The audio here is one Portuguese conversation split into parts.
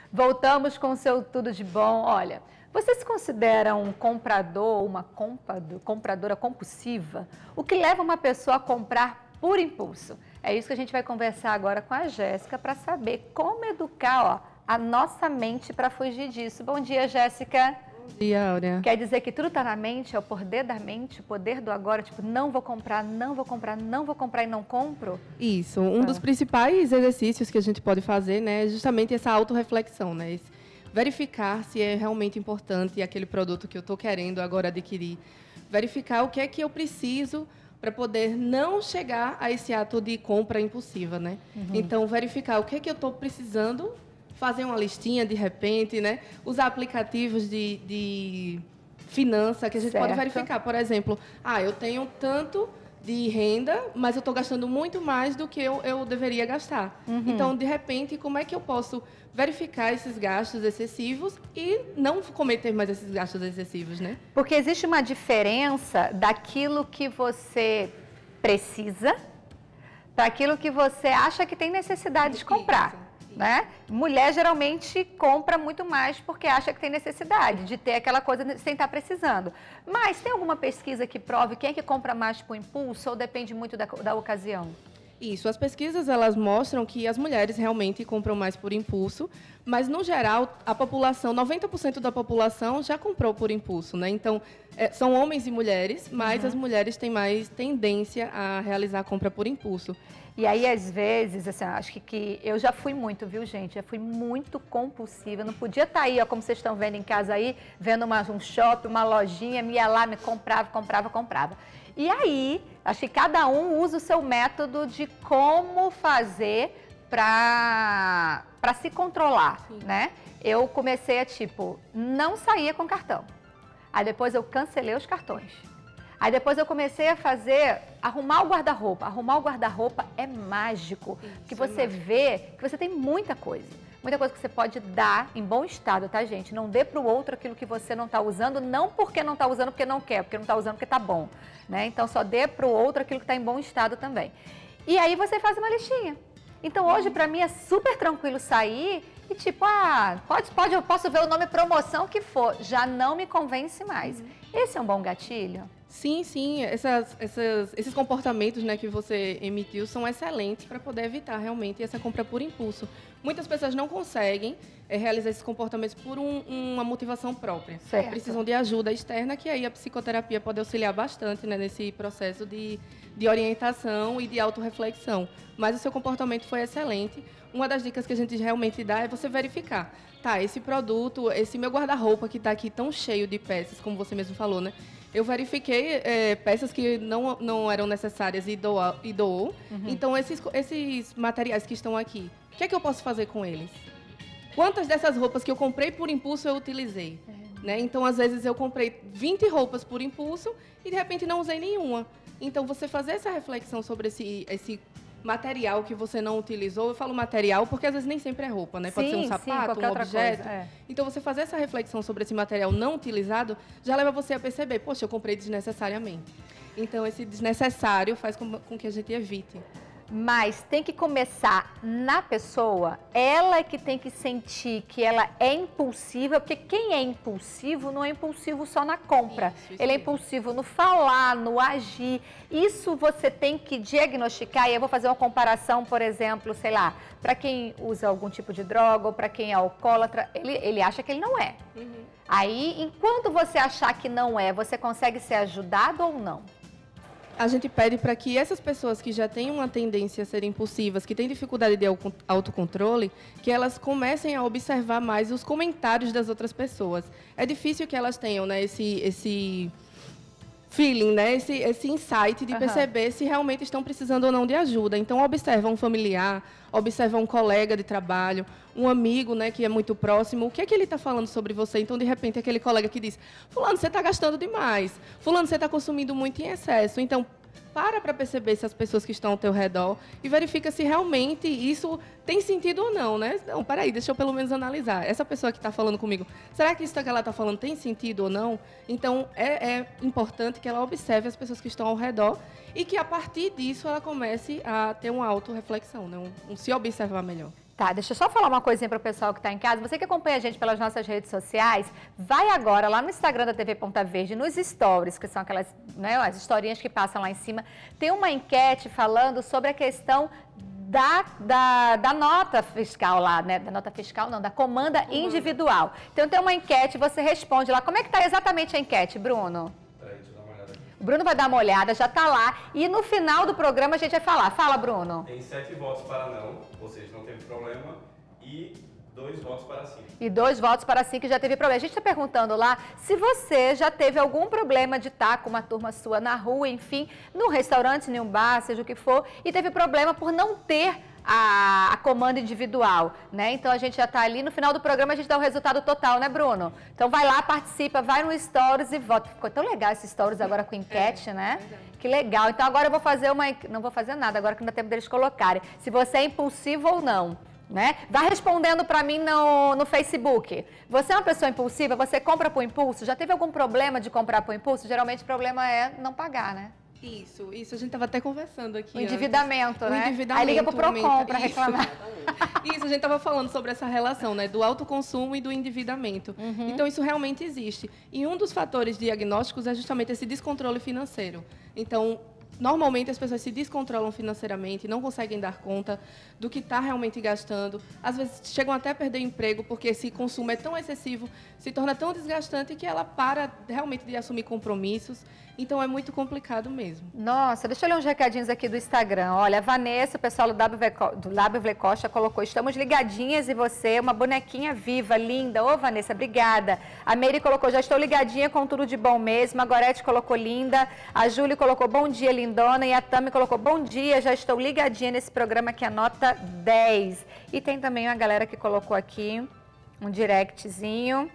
Voltamos com o seu Tudo de Bom. Olha, você se considera um comprador, uma compradora compulsiva? O que leva uma pessoa a comprar por impulso? É isso que a gente vai conversar agora com a Jéssica para saber como educar a nossa mente para fugir disso. Bom dia, Jéssica. Bom dia, Áurea. Quer dizer que tudo está na mente, é o poder da mente, o poder do agora, tipo, não vou comprar, não vou comprar, não vou comprar e não compro? Isso, um dos principais exercícios que a gente pode fazer, né, é justamente essa autorreflexão, né, verificar se é realmente importante aquele produto que eu estou querendo agora adquirir, verificar o que é que eu preciso para poder não chegar a esse ato de compra impulsiva, né? Então, verificar o que é que eu estou precisando, fazer uma listinha de repente, né? Usar aplicativos de finança que a gente pode verificar. Por exemplo, eu tenho tanto de renda, mas eu estou gastando muito mais do que eu deveria gastar. Então, de repente, como é que eu posso verificar esses gastos excessivos e não cometer mais esses gastos excessivos, né? Porque existe uma diferença daquilo que você precisa para aquilo que você acha que tem necessidade de comprar. Né? Mulher geralmente compra muito mais porque acha que tem necessidade de ter aquela coisa sem estar precisando. Mas tem alguma pesquisa que prove quem é que compra mais por impulso ou depende muito da ocasião? Isso, as pesquisas elas mostram que as mulheres realmente compram mais por impulso, mas no geral a população, 90% da população já comprou por impulso, né? Então, são homens e mulheres, mas as mulheres têm mais tendência a realizar a compra por impulso. E aí, às vezes, assim, acho que eu já fui muito, viu, gente? Já fui muito compulsiva. Eu não podia estar aí, ó, como vocês estão vendo em casa aí, vendo um shopping, uma lojinha, me ia lá, me comprava. E aí, acho que cada um usa o seu método de como fazer para se controlar, né? Eu comecei a, não saía com cartão. Aí depois eu cancelei os cartões. Aí depois eu comecei a arrumar o guarda-roupa. Arrumar o guarda-roupa é mágico, que você vê que você tem muita coisa. Muita coisa que você pode dar em bom estado, tá, gente? Não dê para o outro aquilo que você não está usando, não porque não está usando porque não quer, porque não está usando porque está bom, né? Então, só dê para o outro aquilo que está em bom estado também. E aí você faz uma listinha. Então, hoje, para mim, é super tranquilo sair e eu posso ver o nome promoção que for, já não me convence mais. Esse é um bom gatilho? Sim, esses comportamentos, né, que você emitiu são excelentes para poder evitar realmente essa compra por impulso. Muitas pessoas não conseguem realizar esses comportamentos por uma motivação própria. Certo. Precisam de ajuda externa, que aí a psicoterapia pode auxiliar bastante, né, nesse processo de orientação e de autorreflexão. Mas o seu comportamento foi excelente. Uma das dicas que a gente realmente dá é você verificar. Tá, esse produto, esse meu guarda-roupa que está aqui tão cheio de peças, como você mesmo falou, né? Eu verifiquei peças que não eram necessárias e doou. Então, esses materiais que estão aqui, o que é que eu posso fazer com eles? Quantas dessas roupas que eu comprei por impulso eu utilizei? Né? Então, às vezes, eu comprei 20 roupas por impulso e, de repente, não usei nenhuma. Então, você fazer essa reflexão sobre esse material que você não utilizou, eu falo material porque às vezes nem sempre é roupa, né? Pode ser um sapato, um objeto. Então, você fazer essa reflexão sobre esse material não utilizado já leva você a perceber, poxa, eu comprei desnecessariamente. Então, esse desnecessário faz com que a gente evite. Mas tem que começar na pessoa, ela é que tem que sentir que ela é impulsiva, porque quem é impulsivo não é impulsivo só na compra, ele é impulsivo no falar, no agir. Isso você tem que diagnosticar, e eu vou fazer uma comparação, por exemplo, sei lá, para quem usa algum tipo de droga ou para quem é alcoólatra, ele acha que ele não é. Aí, enquanto você achar que não é, você consegue ser ajudado ou não? A gente pede para que essas pessoas que já têm uma tendência a ser impulsivas, que têm dificuldade de autocontrole, que elas comecem a observar mais os comentários das outras pessoas. É difícil que elas tenham, né, esse feeling, né, esse insight de perceber se realmente estão precisando ou não de ajuda. Então, observa um familiar, observa um colega de trabalho, um amigo, né, que é muito próximo, o que é que ele está falando sobre você? Então, de repente, aquele colega que diz, fulano, você está gastando demais, fulano, você está consumindo muito em excesso. Então, para perceber se as pessoas que estão ao teu redor e verifica se realmente isso tem sentido ou não, né? Não, peraí, deixa eu pelo menos analisar. Essa pessoa que está falando comigo, será que isso que ela está falando tem sentido ou não? Então, é importante que ela observe as pessoas que estão ao redor e que, a partir disso, ela comece a ter uma autorreflexão, né? Se observar melhor. Tá, deixa eu só falar uma coisinha para o pessoal que está em casa. Você que acompanha a gente pelas nossas redes sociais, vai agora lá no Instagram da TV Ponta Verde, nos stories, que são aquelas, né, as historinhas que passam lá em cima. Tem uma enquete falando sobre a questão da nota fiscal lá, né? Da nota fiscal não, da comanda individual. Então tem uma enquete, você responde lá. Como é que está exatamente a enquete, Bruno? O Bruno vai dar uma olhada, já está lá. E no final do programa a gente vai falar. Fala, Bruno. Tem 7 votos para não, ou seja, não teve problema, e 2 votos para sim. E 2 votos para sim, que já teve problema. A gente está perguntando lá se você já teve algum problema de estar com uma turma sua na rua, enfim, num restaurante, em um bar, seja o que for, e teve problema por não ter a comanda individual, né? Então a gente já está ali, no final do programa a gente dá o resultado total, né, Bruno? Então vai lá, participa, vai no Stories e vota. Ficou tão legal esse Stories agora com enquete, né? Que legal. Então agora eu vou fazer não vou fazer nada, agora que não dá tempo deles colocarem. Se você é impulsivo ou não, né? Vai respondendo para mim no Facebook. Você é uma pessoa impulsiva? Você compra por impulso? Já teve algum problema de comprar por impulso? Geralmente o problema é não pagar, né? Isso, a gente estava até conversando aqui. O endividamento, antes. né? O endividamento. Aí liga pro Procon para reclamar. Isso, a gente estava falando sobre essa relação, né? Do autoconsumo e do endividamento. Então, isso realmente existe. E um dos fatores diagnósticos é justamente esse descontrole financeiro. Então, normalmente as pessoas se descontrolam financeiramente, não conseguem dar conta do que está realmente gastando. Às vezes chegam até a perder o emprego porque esse consumo é tão excessivo, se torna tão desgastante que ela para realmente de assumir compromissos. Então é muito complicado mesmo. Nossa, deixa eu ler uns recadinhos aqui do Instagram. Olha, a Vanessa, o pessoal do WV Costa colocou: estamos ligadinhas e você, uma bonequinha viva, linda. Ô, Vanessa, obrigada. A Meire colocou: já estou ligadinha com tudo de bom mesmo. A Gorete colocou: linda. A Júlia colocou: bom dia, lindona. E a Tami colocou: bom dia, já estou ligadinha nesse programa que é nota 10. E tem também uma galera que colocou aqui um directzinho.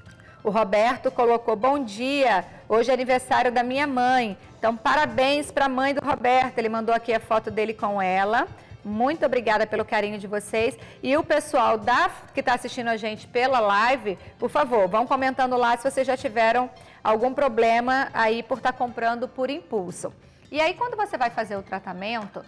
O Roberto colocou: bom dia, hoje é aniversário da minha mãe. Então, parabéns para a mãe do Roberto. Ele mandou aqui a foto dele com ela. Muito obrigada pelo carinho de vocês. E o pessoal que está assistindo a gente pela live, por favor, vão comentando lá se vocês já tiveram algum problema aí por estar comprando por impulso. E aí, quando você vai fazer o tratamento,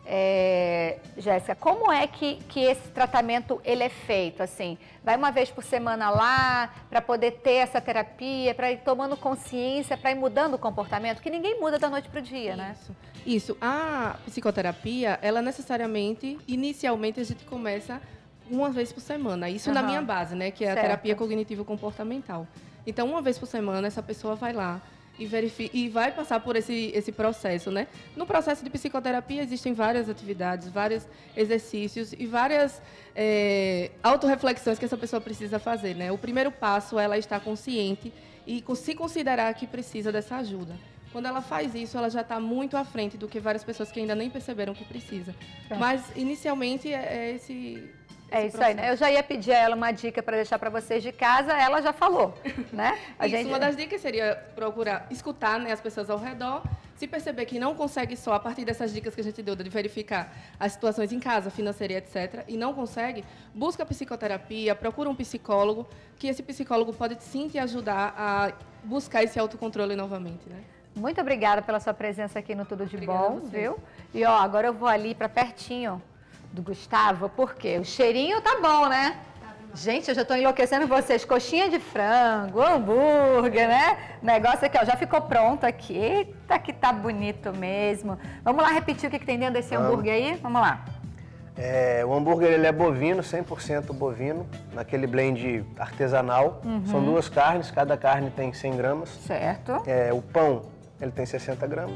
Jéssica, como é que esse tratamento ele é feito? Assim, vai uma vez por semana lá para poder ter essa terapia, para ir tomando consciência, para ir mudando o comportamento, que ninguém muda da noite para o dia, né? Isso. A psicoterapia, ela necessariamente, inicialmente a gente começa uma vez por semana. Isso na minha base, né? Que é a terapia cognitivo-comportamental. Então, uma vez por semana, essa pessoa vai lá e vai passar por esse processo, né? No processo de psicoterapia existem várias atividades, vários exercícios e várias autorreflexões que essa pessoa precisa fazer, né? O primeiro passo é ela estar consciente e se considerar que precisa dessa ajuda. Quando ela faz isso, ela já está muito à frente do que várias pessoas que ainda nem perceberam que precisa. Mas, inicialmente, é esse isso aí, né? Eu já ia pedir a ela uma dica para deixar para vocês de casa, ela já falou, né? Uma das dicas seria procurar escutar, né, as pessoas ao redor, se perceber que não consegue só, a partir dessas dicas que a gente deu, de verificar as situações em casa, financeira, etc., e não consegue, busca psicoterapia, procura um psicólogo, que esse psicólogo pode sim te ajudar a buscar esse autocontrole novamente, né? Muito obrigada pela sua presença aqui no Tudo de Bom, viu? E ó, agora eu vou ali para pertinho do Gustavo, porque o cheirinho tá bom, né? Gente, eu já tô enlouquecendo vocês. Coxinha de frango, hambúrguer, né? O negócio aqui, ó, já ficou pronto aqui. Eita, que tá bonito mesmo. Vamos lá repetir o que tem dentro desse hambúrguer aí? Vamos lá. O hambúrguer ele é bovino, 100% bovino, naquele blend artesanal. São 2 carnes, cada carne tem 100 gramas. Certo. O pão, ele tem 60 gramas.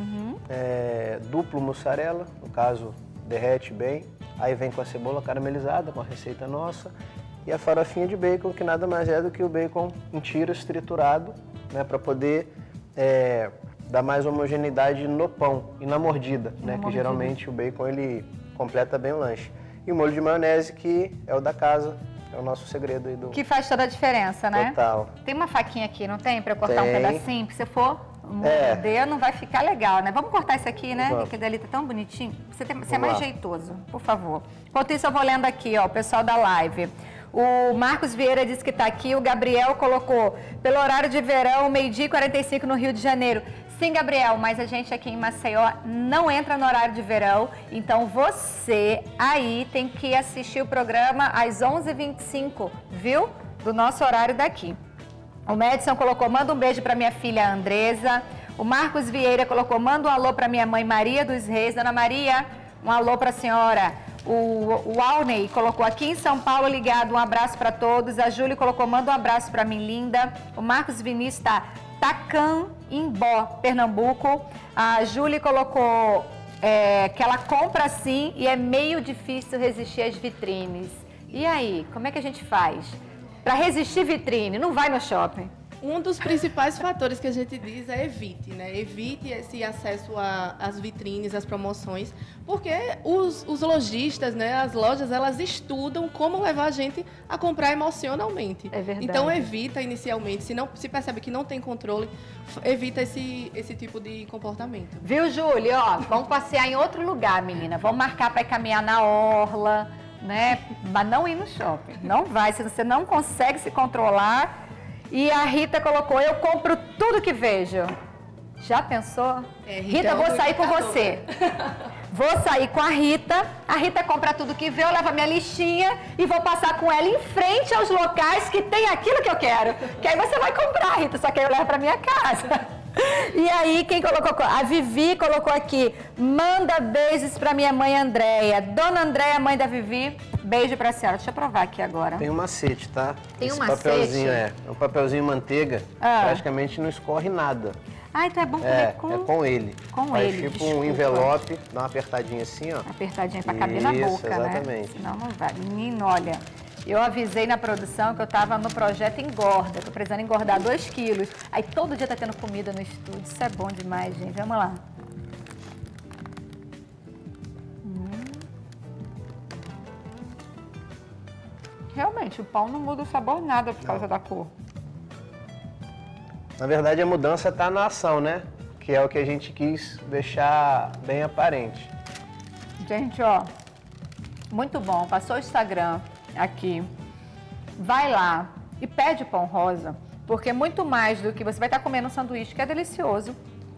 Duplo mussarela, no caso, derrete bem, aí vem com a cebola caramelizada, com a receita nossa, e a farofinha de bacon, que nada mais é do que o bacon em tiras triturado, né, para poder dar mais homogeneidade no pão e na mordida, né, que geralmente o bacon ele completa bem o lanche. E o molho de maionese, que é o da casa, é o nosso segredo aí do... Que faz toda a diferença, né? Total. Tem uma faquinha aqui, não tem? Para eu cortar um pedacinho, se você for morder, não vai ficar legal, né? Vamos cortar isso aqui, né? Porque dali tá tão bonitinho. Você é mais jeitoso, por favor. Enquanto isso, eu vou lendo aqui, ó, o pessoal da live. O Marcos Vieira disse que está aqui. O Gabriel colocou, pelo horário de verão, 12h45 no Rio de Janeiro. Sim, Gabriel, mas a gente aqui em Maceió não entra no horário de verão. Então você aí tem que assistir o programa às 11h25, viu? Do nosso horário daqui. O Madison colocou, manda um beijo para minha filha Andresa. O Marcos Vieira colocou, manda um alô para minha mãe Maria dos Reis. Dona Maria, um alô para a senhora. O Alney colocou, aqui em São Paulo ligado, um abraço para todos. A Júlia colocou, manda um abraço para mim, linda. O Marcos Vinícius está Tacanimbó, Pernambuco. A Júlia colocou que ela compra sim e é meio difícil resistir às vitrines. E aí, como é que a gente faz? Para resistir vitrine, não vai no shopping. Um dos principais fatores que a gente diz é evite, né? Evite esse acesso às vitrines, às promoções, porque os lojistas, né, as lojas, elas estudam como levar a gente a comprar emocionalmente. É verdade. Então evita inicialmente, se percebe que não tem controle, evita esse tipo de comportamento. Viu, Júlia? Ó, vamos passear em outro lugar, menina. Vamos marcar para ir caminhar na orla, né? Mas não ir no shopping. Não vai, se você não consegue se controlar. E a Rita colocou, eu compro tudo que vejo. Já pensou? Rita, vou sair com você. Vou sair com a Rita compra tudo que vê, eu levo a minha listinha e vou passar com ela em frente aos locais que tem aquilo que eu quero. Que aí você vai comprar, Rita, só que aí eu levo pra minha casa. E aí, quem colocou? A Vivi colocou aqui, manda beijos pra minha mãe Andréia. Dona Andréia, mãe da Vivi, beijo pra senhora. Deixa eu provar aqui agora. Tem um macete, tá? Tem um papelzinho, macete? É um papelzinho manteiga, praticamente não escorre nada. Ah, então é bom comer É com ele. Com Faz ele, tipo desculpa. um envelope, dá uma apertadinha assim, ó. Apertadinha pra caber na boca, exatamente. né? Senão não vai. Menino, olha, eu avisei na produção que eu tava no projeto Engorda. Tô precisando engordar 2 quilos. Aí todo dia tá tendo comida no estúdio. Isso é bom demais, gente. Vamos lá. Realmente, o pão não muda o sabor nada por causa da cor. Na verdade, a mudança está na ação, né? Que é o que a gente quis deixar bem aparente. Gente, ó, muito bom. Passou o Instagram aqui. Vai lá e pede o pão rosa, porque muito mais do que você vai estar comendo um sanduíche, que é delicioso,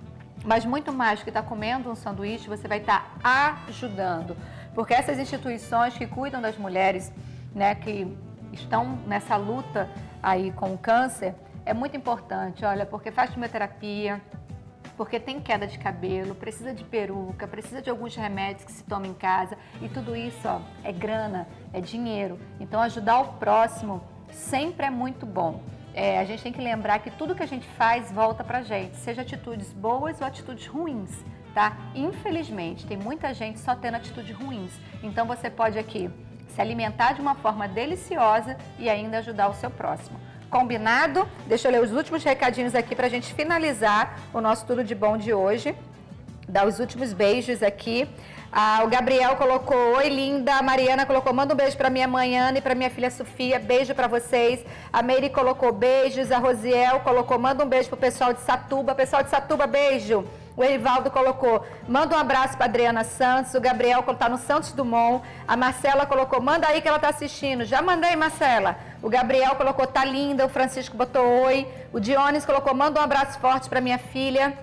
mas muito mais do que estar comendo um sanduíche, você vai estar ajudando. Porque essas instituições que cuidam das mulheres, né, que estão nessa luta aí com o câncer, é muito importante, olha, porque faz quimioterapia, porque tem queda de cabelo, precisa de peruca, precisa de alguns remédios que se toma em casa, e tudo isso, ó, é grana, é dinheiro. Então, ajudar o próximo sempre é muito bom. A gente tem que lembrar que tudo que a gente faz volta pra gente, seja atitudes boas ou atitudes ruins, tá? Infelizmente, tem muita gente só tendo atitudes ruins. Então, você pode aqui se alimentar de uma forma deliciosa e ainda ajudar o seu próximo. Combinado? Deixa eu ler os últimos recadinhos aqui para a gente finalizar o nosso Tudo de Bom de hoje. Dar os últimos beijos aqui. O Gabriel colocou, oi linda. A Mariana colocou, manda um beijo para minha mãe Ana e para minha filha Sofia. Beijo para vocês. A Meire colocou beijos. A Rosiel colocou, manda um beijo pro pessoal de Satuba. Pessoal de Satuba, beijo. O Erivaldo colocou, manda um abraço para Adriana Santos. O Gabriel está no Santos Dumont. A Marcela colocou, manda aí que ela está assistindo. Já mandei, Marcela. O Gabriel colocou, tá linda. O Francisco botou oi. O Dionis colocou, manda um abraço forte para minha filha.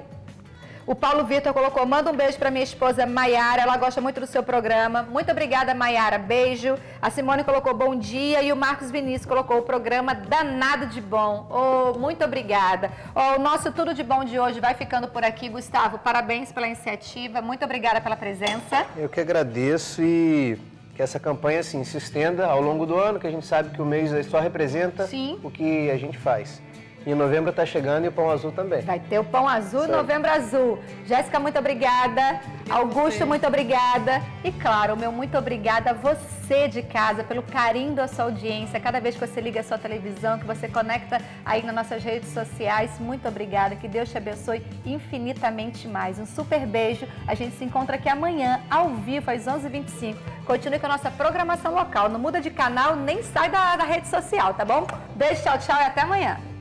O Paulo Vitor colocou, manda um beijo para minha esposa Maiara, ela gosta muito do seu programa. Muito obrigada, Maiara, beijo. A Simone colocou bom dia e o Marcos Vinícius colocou o programa danado de bom. Oh, muito obrigada. O nosso Tudo de Bom de hoje vai ficando por aqui. Gustavo, parabéns pela iniciativa, muito obrigada pela presença. Eu que agradeço e que essa campanha assim, se estenda ao longo do ano, que a gente sabe que o mês só representa o que a gente faz. E novembro está chegando e o Pão Azul também. Vai ter o Pão Azul, Novembro Azul. Jéssica, muito obrigada. Augusto, muito obrigada. E claro, o meu muito obrigada a você de casa pelo carinho da sua audiência. Cada vez que você liga a sua televisão, que você conecta aí nas nossas redes sociais, muito obrigada. Que Deus te abençoe infinitamente mais. Um super beijo. A gente se encontra aqui amanhã, ao vivo, às 11h25. Continue com a nossa programação local. Não muda de canal, nem sai da rede social, tá bom? Beijo, tchau, tchau e até amanhã.